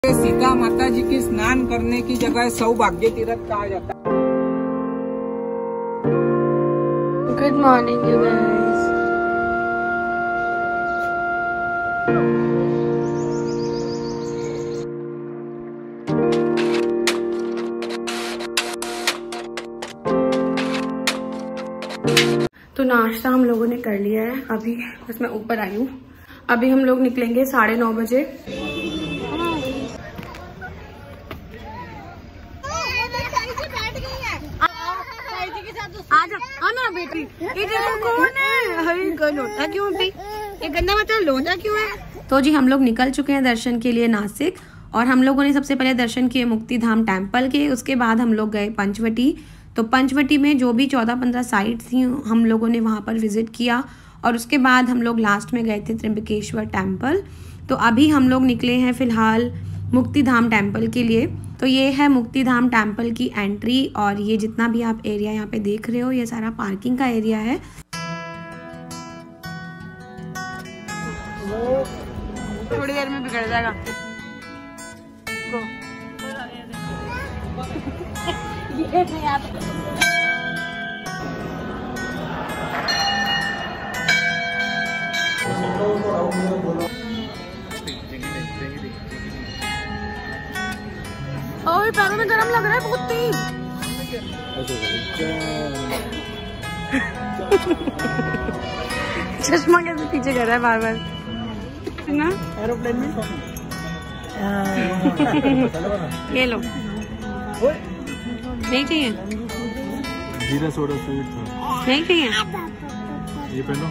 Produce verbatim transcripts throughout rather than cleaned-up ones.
सीता माता जी की स्नान करने की जगह सौभाग्य तीर्थ कहा जाता है। Good morning you guys. तो नाश्ता हम लोगों ने कर लिया है, अभी बस मैं ऊपर आई हूँ। अभी हम लोग निकलेंगे साढ़े नौ बजे। आजा आना बेटी, ये देखो कौन है? हरी लोटा क्यों भी? ये गंदा मत लोटा क्यों है? तो जी हम लोग निकल चुके हैं दर्शन के लिए नासिक, और हम लोगों ने सबसे पहले दर्शन किए मुक्ति धाम टेम्पल के। उसके बाद हम लोग गए पंचवटी। तो पंचवटी में जो भी चौदह पंद्रह साइट थी हम लोगों ने वहाँ पर विजिट किया, और उसके बाद हम लोग लास्ट में गए थे त्र्यंबकेश्वर टेम्पल। तो अभी हम लोग निकले हैं फिलहाल मुक्ति धाम टेम्पल के लिए। तो ये है मुक्ति धाम टेम्पल की एंट्री, और ये जितना भी आप एरिया यहाँ पे देख रहे हो ये सारा पार्किंग का एरिया है। थोड़ी देर में बिगड़ जाएगा। और पैरों में गरम लग रहा है बहुत तेज। चश्मा कैसे पीछे कर रहा है बार बार ना एरोप्लेन में। ये लो, नहीं चाहिए? जीरा सोडा स्वीट था, नहीं चाहिए? ये पहनो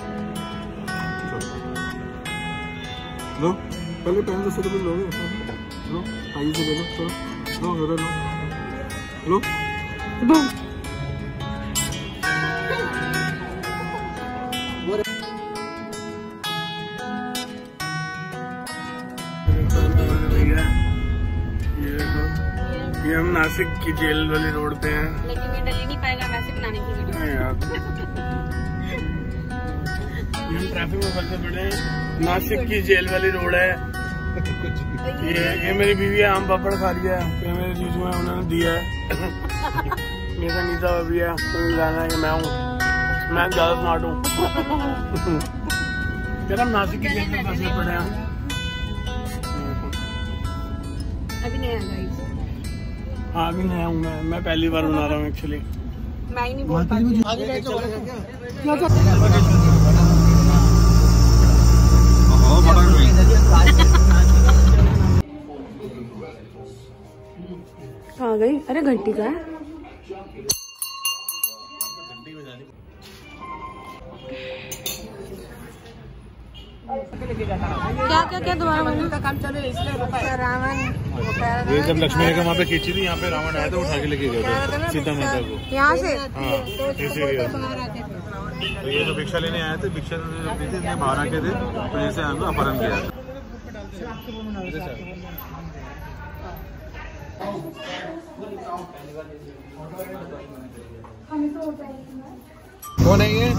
लो, पहले पहन दो सौ रुपये लोगे। लो आइए से ले लो, चलो लो लो लो लो। ये हम नासिक की जेल वाली रोड पे हैं, लेकिन ये डल ही नहीं पाएगा वैसे बनाने की वीडियो। यार हम ट्रैफिक में फंसे पड़े हैं। नासिक की जेल वाली रोड है। ये ये मेरी बीवी है, आम पापड़ खा रही है। ये मेरे जीजू है, उन्होंने दिया है। मेरा नीता भी है, तो जाना है कि मैं हूँ, मैं ज्यादा स्मार्ट हूँ। फिर हम नासिक की जेल में फंसे पड़े हैं। अभी नहीं आएगा। हाँ अभी नया हूँ मैं मैं पहली बार बना रहा हूँ एक्चुअली। मैं ही नहीं बोल पाती। आ गई। अरे घंटी का है। क्या क्या क्या दोबारा बोलो? काम चले इसलिए रावण ये जब लक्ष्मी रेखा वहाँ पे खींची थी, यहाँ पे रावण आया था, उठा के लेके गए थे सीता माता को यहाँ से। हाँ इस एरिया से। तो ये जो भिक्षा लेने आए थे, भिक्षा दी थी, इतने बाहर आके थे, तो जैसे हमको अपहरण किया था। कौन है ये?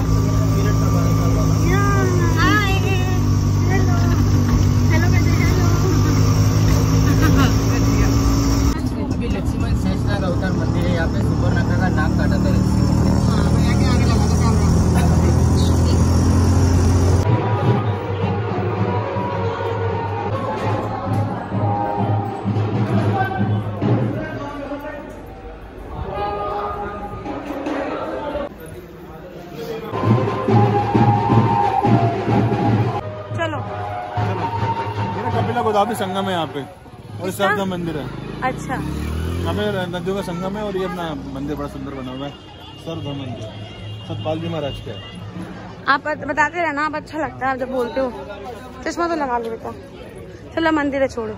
अभी लक्ष्मण शेषनाग अवतार मंदिर है, यहाँ पे सुपर्णखा का नाक काटा था। कपिला गोदावरी संगम है यहाँ पे, और सर्वधर्म मंदिर है। अच्छा, यहाँ पे नदियों का संगम है, और ये अपना मंदिर बड़ा सुंदर बना हुआ है, सर्वधर्म मंदिर, सतपाल जी महाराज का है। आप बताते रहना, आप अच्छा लगता है आप जब बोलते हो। चश्मा तो लगा लो बेटा। चलो मंदिर है, छोड़ो।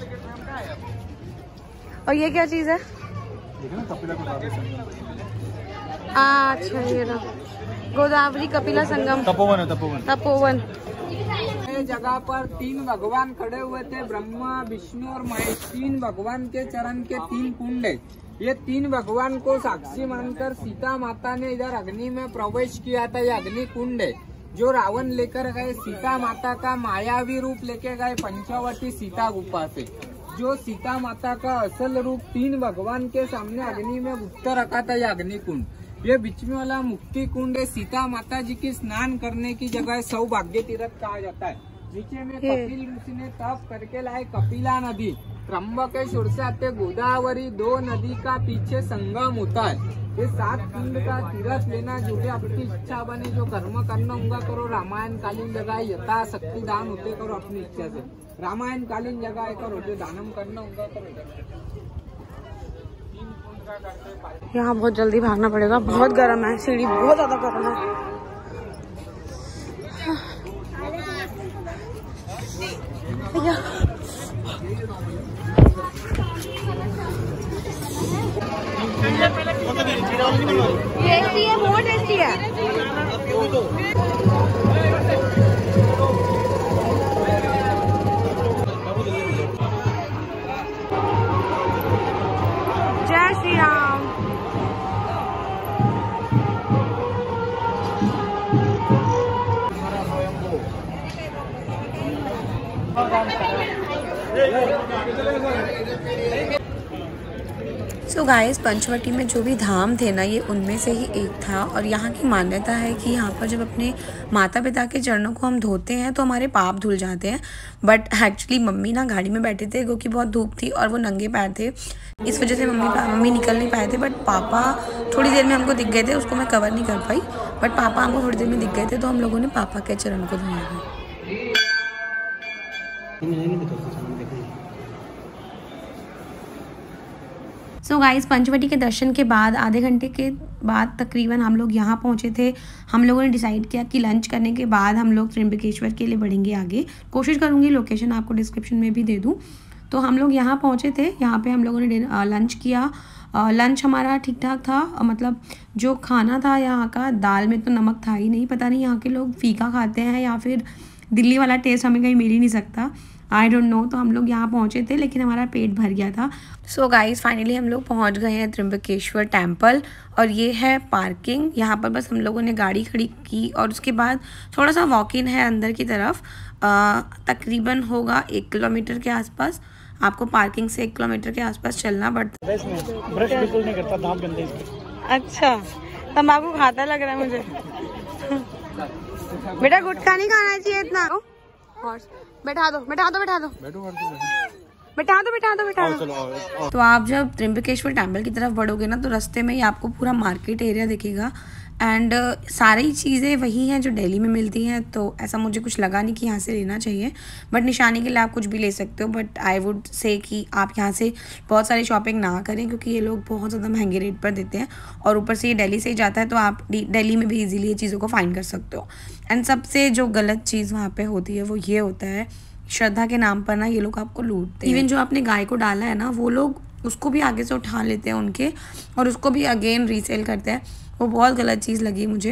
और ये क्या चीज है? देखो ना, कपिला गोदावरी संगम। अच्छा ये ना गोदावरी कपिला संगम। तपोवन है, तपोवन तपोवन। जगह पर तीन भगवान खड़े हुए थे, ब्रह्मा विष्णु और महेश। तीन भगवान के चरण के तीन कुंड है। ये तीन भगवान को साक्षी मानकर सीता माता ने इधर अग्नि में प्रवेश किया था। ये अग्नि कुंड है। जो रावण लेकर गए सीता माता का मायावी रूप लेके गए पंचवटी सीता गुफा से। जो सीता माता का असल रूप तीन भगवान के सामने अग्नि में उत्तर रखा था, ये अग्नि कुंड। ये बीच में वाला मुक्ति कुंड है, सीता माता जी की स्नान करने की जगह सौभाग्य तीर्थ कहा जाता है। नीचे में कपिल ऋषि ने तप करके लाए कपिला नदी, त्र्यंबकेश्वर से आते गोदावरी, दो नदी का पीछे संगम होता है। ये सात कुंड का तीर्थ लेना, जो भी आपकी इच्छा बने, जो कर्म करना होगा करो। रामायण कालीन जगह यथा शक्ति दान होते करो अपनी इच्छा से। रामायण कालीन जगह करो, जो दानम करना होगा करो। यहाँ बहुत जल्दी भागना पड़ेगा, बहुत गर्म है, सीढ़ी बहुत ज्यादा गर्म है। टेस्टी है, बहुत टेस्टी है। Jai Shri Ram. So so guys, Panchavati में जो भी धाम थे ना, ये उनमें से ही एक था। और यहाँ की मान्यता है कि यहाँ पर जब अपने माता पिता के चरणों को हम धोते हैं तो हमारे पाप धुल जाते हैं। बट एक्चुअली मम्मी ना गाड़ी में बैठे थे क्योंकि बहुत धूप थी और वो नंगे पैर थे, इस वजह से मम्मी मम्मी निकल नहीं पाए थे। बट पापा थोड़ी देर में हमको दिख गए थे, उसको मैं कवर नहीं कर पाई, बट पापा हमको थोड़ी देर में दिख गए थे, तो हम लोगों ने पापा के चरण को धोया था। सो गाइस, पंचवटी के दर्शन के बाद आधे घंटे के बाद तकरीबन हम लोग यहाँ पहुँचे थे। हम लोगों ने डिसाइड किया कि लंच करने के बाद हम लोग त्र्यंबकेश्वर के लिए बढ़ेंगे आगे। कोशिश करूँगी लोकेशन आपको डिस्क्रिप्शन में भी दे दूँ। तो हम लोग यहाँ पहुँचे थे, यहाँ पे हम लोगों ने लंच किया। लंच हमारा ठीक ठाक था, मतलब जो खाना था यहाँ का, दाल में तो नमक था ही नहीं। पता नहीं यहाँ के लोग फीका खाते हैं या फिर दिल्ली वाला टेस्ट हमें कहीं मिल ही नहीं सकता, आई डोंट नो। तो हम लोग यहाँ पहुँचे थे लेकिन हमारा पेट भर गया था। सो गाइस, फाइनली हम लोग पहुँच गए हैं त्र्यंबकेश्वर टेम्पल, और ये है पार्किंग। यहाँ पर बस हम लोगों ने गाड़ी खड़ी की और उसके बाद थोड़ा सा वॉक इन है अंदर की तरफ। आ, तकरीबन होगा एक किलोमीटर के आसपास। आपको पार्किंग से एक किलोमीटर के आसपास चलना पड़ता है। ब्रश बिल्कुल नहीं करता, दांत गंदे। अच्छा, तंबाकू खाता लग रहा है मुझे। बेटा गुटखा नहीं खाना चाहिए इतना। बैठा दो बैठा दो बैठा दो बैठा दो बैठा दो बैठा दो। तो आप जब त्र्यंबकेश्वर टेम्पल की तरफ बढ़ोगे ना, तो रास्ते में ही आपको पूरा मार्केट एरिया दिखेगा। एंड uh, सारी चीज़ें वही हैं जो दिल्ली में मिलती हैं, तो ऐसा मुझे कुछ लगा नहीं कि यहाँ से लेना चाहिए। बट निशानी के लिए आप कुछ भी ले सकते हो, बट आई वुड से कि आप यहाँ से बहुत सारी शॉपिंग ना करें, क्योंकि ये लोग बहुत ज़्यादा महंगे रेट पर देते हैं। और ऊपर से ये दिल्ली से ही जाता है, तो आप दिल्ली में भी इजीली ये चीज़ों को फाइंड कर सकते हो। एंड सबसे जो गलत चीज़ वहाँ पर होती है वो ये होता है, श्रद्धा के नाम पर ना ये लोग आपको लूटते हैं। इवन जो आपने गाय को डाला है ना, वो लोग उसको भी आगे से उठा लेते हैं उनके, और उसको भी अगेन रीसेल करते हैं। वो बहुत गलत चीज़ लगी मुझे।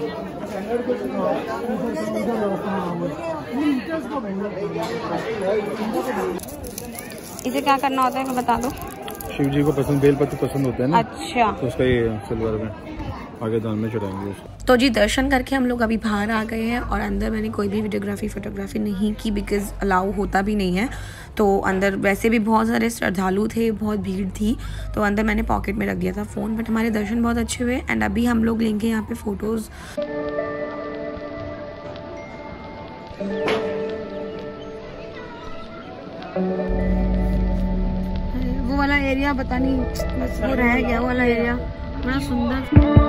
इसे क्या करना होता है बता दो। शिव जी को पसंद बेलपत्र पसंद होता है ना, अच्छा, तो उसका ये सिल्वर में आगे दान में चढ़ाएंगे। तो जी दर्शन करके हम लोग अभी बाहर आ गए हैं, और अंदर मैंने कोई भी वीडियोग्राफी फोटोग्राफी नहीं की, बिकॉज अलाउ होता भी नहीं है। तो अंदर वैसे भी बहुत सारे श्रद्धालु थे, बहुत भीड़ थी, तो अंदर मैंने पॉकेट में रख दिया था फ़ोन। बट हमारे दर्शन बहुत अच्छे हुए। एंड अभी हम लोग लेंगे यहाँ पे फ़ोटोज़। वो वाला एरिया पता नहीं, बस वो रह गया वो वाला एरिया, बड़ा सुंदर।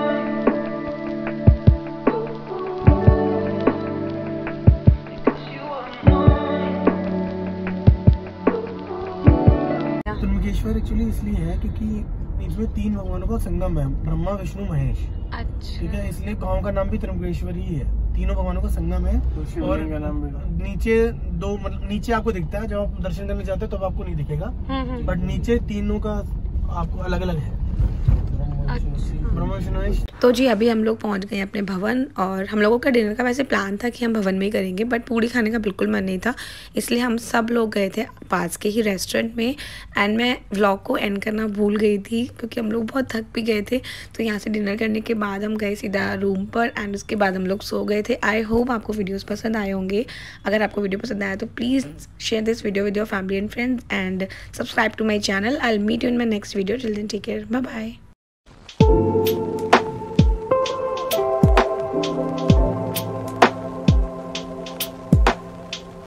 त्र्यंबकेश्वर एक्चुअली इसलिए है क्योंकि इसमें तीन भगवानों का संगम है, ब्रह्मा विष्णु महेश। अच्छा, ठीक है, इसलिए गांव का नाम भी त्र्यंबकेश्वर ही है। तीनों भगवानों का संगम है। और नीचे दो, मतलब नीचे आपको दिखता है, जब आप दर्शन करने जाते हो तब आपको नहीं दिखेगा, बट नीचे तीनों का आपको अलग अलग है। तो जी अभी हम लोग पहुंच गए अपने भवन, और हम लोगों का डिनर का वैसे प्लान था कि हम भवन में ही करेंगे, बट पूड़ी खाने का बिल्कुल मन नहीं था, इसलिए हम सब लोग गए थे पास के ही रेस्टोरेंट में। एंड मैं व्लॉग को एंड करना भूल गई थी क्योंकि हम लोग बहुत थक भी गए थे। तो यहाँ से डिनर करने के बाद हम गए सीधा रूम पर, एंड उसके बाद हम लोग सो गए थे। आई होप आपको वीडियोज़ पसंद आए होंगे। अगर आपको वीडियो पसंद आया तो please share this video with your family and friends, and subscribe to my channel. I will meet you in my next video. Till then take care, bye bye.